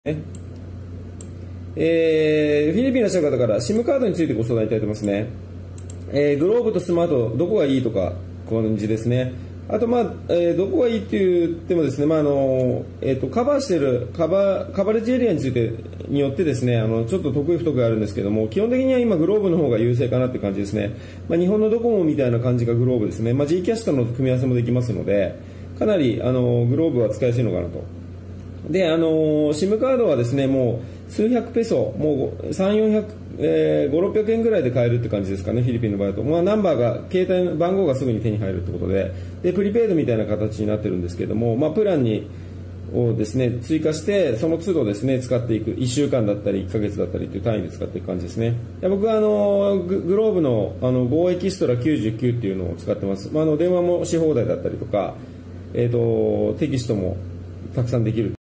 フィリピンの人の方から SIM カードについてご相談いただいてますね。グローブとスマートどこがいいとか感じですね。あと、どこがいいって言ってもですね、カバーしているカバレッジエリアについてによってですね、ちょっと得意不得意があるんですけども、基本的には今グローブの方が優勢かなって感じですね。日本のドコモみたいな感じがグローブですね。G キャストの組み合わせもできますので、かなりグローブは使いやすいのかなと。で、SIM カードはですね、もう数百ペソ、もう3、400、5、600円ぐらいで買えるって感じですかね、フィリピンの場合だと。ナンバーが、携帯の番号がすぐに手に入るってことで、プリペイドみたいな形になってるんですけども、プランをですね、追加して、その都度ですね、使っていく。1週間だったり、1ヶ月だったりという単位で使っていく感じですね。僕はグローブのGoエキストラ99っていうのを使ってます。電話もし放題だったりとか、テキストもたくさんできる。